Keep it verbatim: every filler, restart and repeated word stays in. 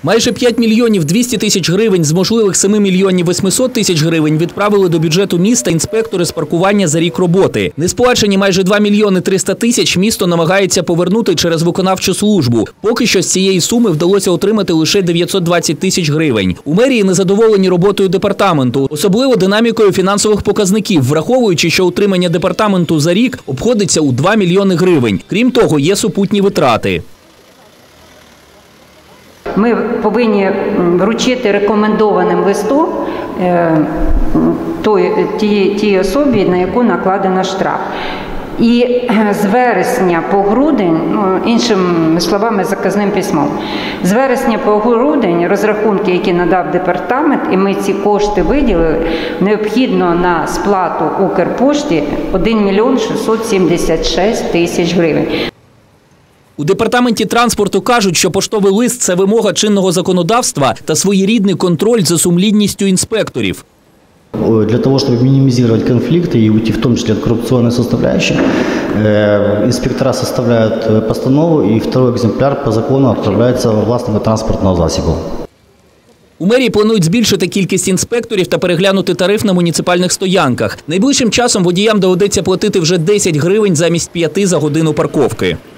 Майже п'ять мільйонів двісті тисяч гривень з можливих семи мільйонів восьмисот тисяч гривень відправили до бюджету міста інспектори з паркування за рік роботи. Несплачені майже два мільйони триста тисяч місто намагається повернути через виконавчу службу. Поки що з цієї суми вдалося отримати лише дев'ятсот двадцять тисяч гривень. У мерії незадоволені роботою департаменту, особливо динамікою фінансових показників, враховуючи, що утримання департаменту за рік обходиться у два мільйони гривень. Крім того, є супутні витрати. Ми повинні вручити рекомендованим листом тій, тій особі, на яку накладено штраф. І з вересня по грудень, ну, іншими словами, заказним письмом, з вересня по грудень розрахунки, які надав департамент, і ми ці кошти виділили, необхідно на сплату Укрпошті один мільйон шістсот сімдесят шість тисяч гривень. У департаменті транспорту кажуть, що поштовий лист – це вимога чинного законодавства та своєрідний контроль за сумлінністю інспекторів. Для того, чтобы минимизировать конфликты и уйти в том числе от коррупционной составляющей, инспектора составляют постанову, и второй экземпляр по закону отправляется власнику транспортного засобу. У мерії планують збільшити кількість інспекторів та переглянути тариф на муніципальних стоянках. Найближчим часом водіям доведеться платити вже десять гривень замість п'яти за годину парковки.